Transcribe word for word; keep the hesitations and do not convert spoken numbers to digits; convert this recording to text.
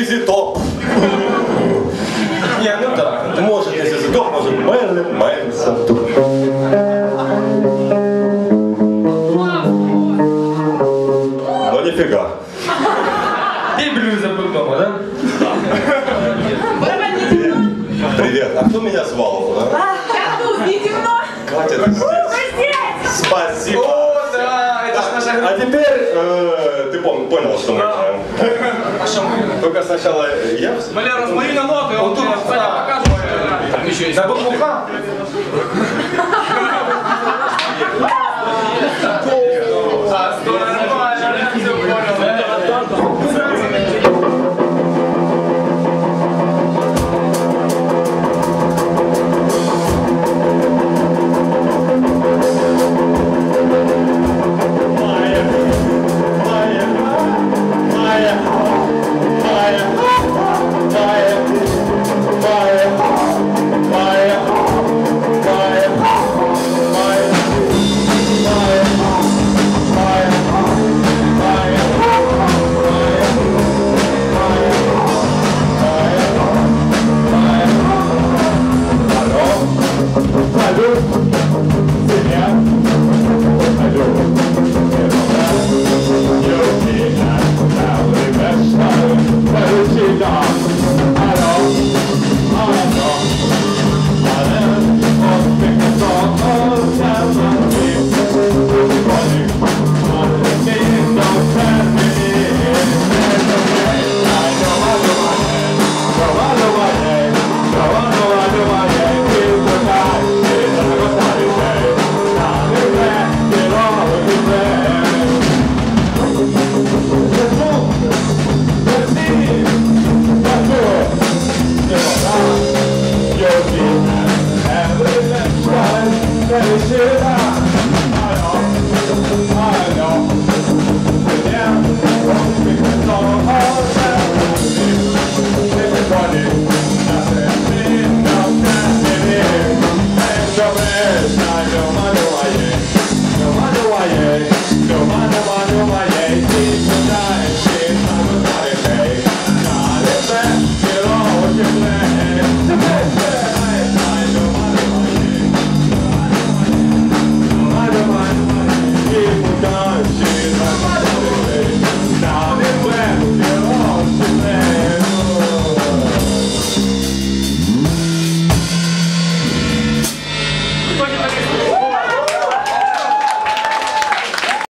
Зізітоп. Ні, ну так. Може не Зізітоп, може Мерлін Менсон. Ну ніфіга. Библию забыл дома, да? Привет. А кто меня звал? А, я тут, не темно. Катя, ты здесь. Вы здесь. Спасибо. О, да, это ж наша А группа. теперь э, ты пом- понял, что мы играем. А что мы? Только сначала я... Валера, смотри на ноты, он тут покажет. Там еще есть. Забыл муха? А, нормально, все понял. People gone,